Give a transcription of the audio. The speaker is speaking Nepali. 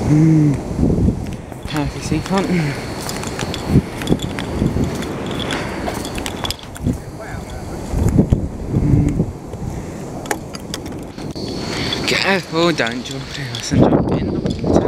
Happy sea front. Careful, don't jump in the water.